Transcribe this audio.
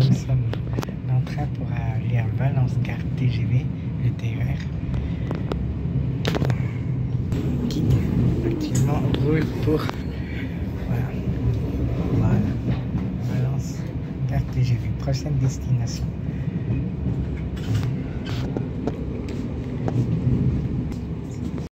nous sommes en train pour aller à Valence, gare TGV, le TER, qui actuellement roule pour voilà, Valence, gare TGV, prochaine destination.